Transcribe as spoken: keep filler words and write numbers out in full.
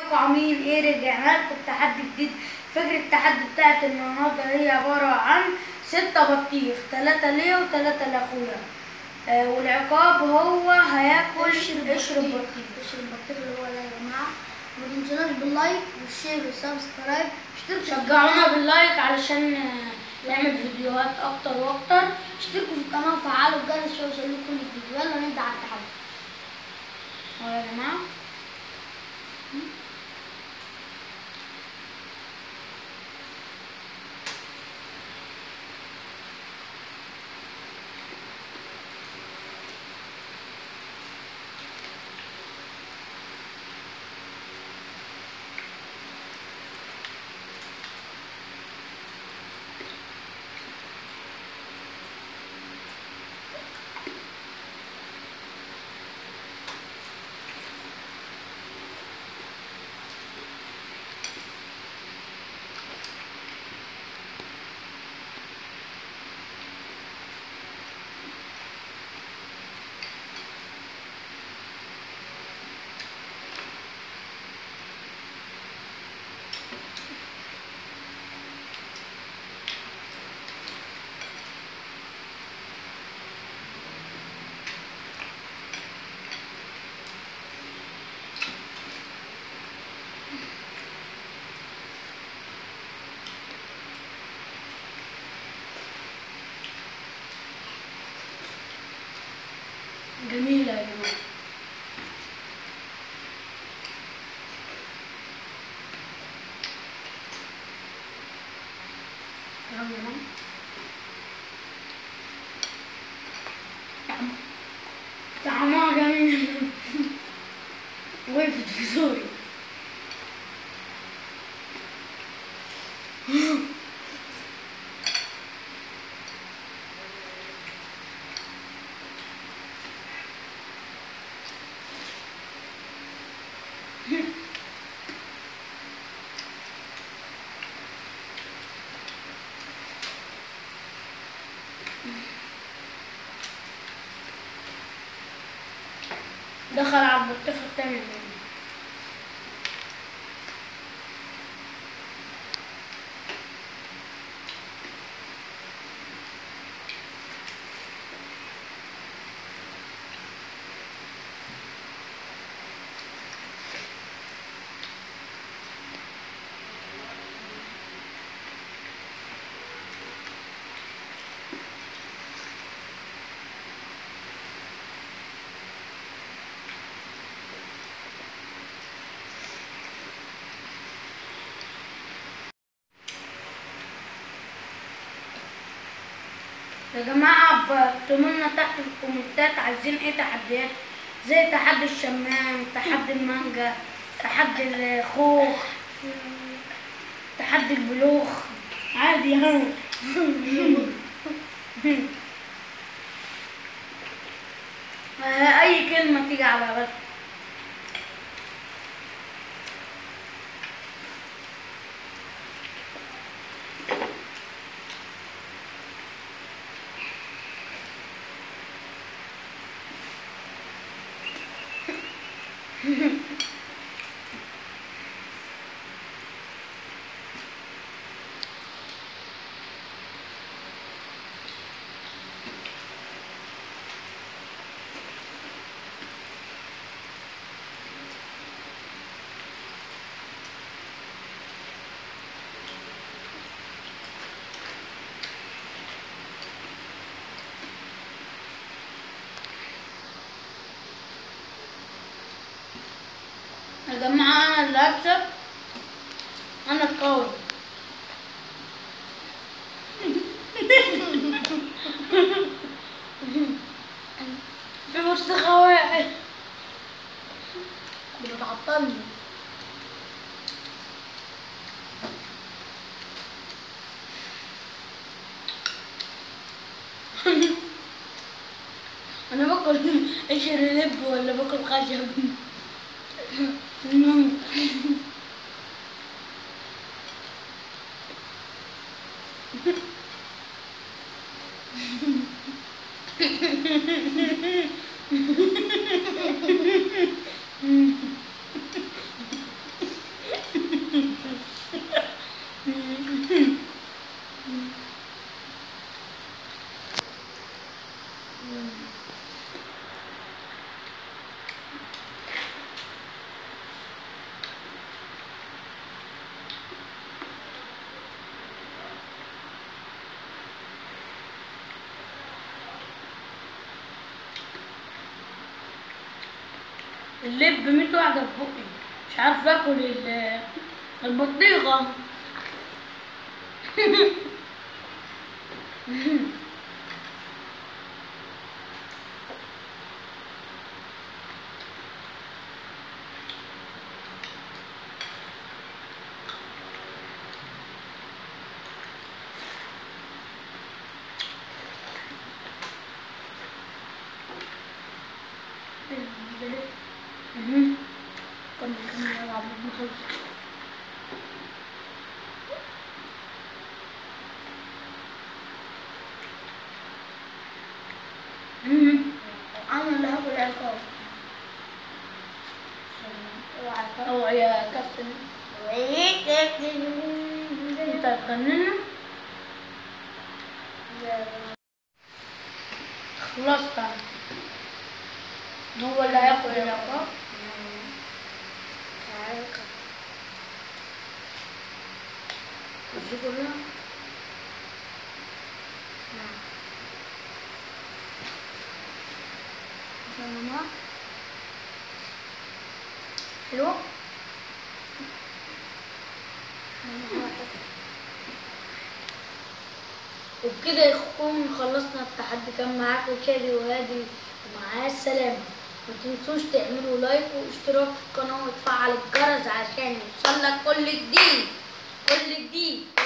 ازيكم عاملين ايه؟ رجعنا لكم بتحدي جديد. فكرة التحدي بتاعت النهارده هي عبارة عن ستة بطيخ، تلاتة ليا وتلاتة لاخويا. آه والعقاب هو هياكل قشر البطيخ. قشر البطيخ اللي هو ده يا جماعة. ما تنسوناش باللايك والشير والسبسكرايب. اشتركوا شجعونا باللايك علشان نعمل فيديوهات اكتر واكتر. اشتركوا في القناة وفعلوا الجرس عشان يوصلكم كل جديد. يلا نبدأ على التحدي. اهو يا جماعة. جميلة يا جماعة. طعمها جميل. وقفت في زوري. دخل على البطيخ التاني. يا جماعة اكتبوا لنا تحت في الكومنتات عايزين ايه تحديات، زي تحدي الشمام، تحدي المانجا، تحدي الخوخ، تحدي البلوخ، عادي اهو. اي كلمة تيجي على بالك. يا جماعة أنا اللي هكسب، أنا القوي. في برتقال واحد بتعطلني. أنا باكل قشر لب ولا باكل خشب؟ اللب ميت واحدة في بقي، مش عارف اكل ال- البطيخة. كمل كمل يا عبد المخلص. انا اللي هاكل عقاب. اوعى يا كابتن، انت هتغنينا. خلصت أنا. هو اللي هياكل العقاب. دي كلها حلو. وبكده يكون خلصنا التحدي. كان معاكم شادي وهادي، ومع السلامة. ما تنسوش تعملوا لايك واشتراك في القناة وتفعل الجرس عشان يوصلك كل جديد كل جديد.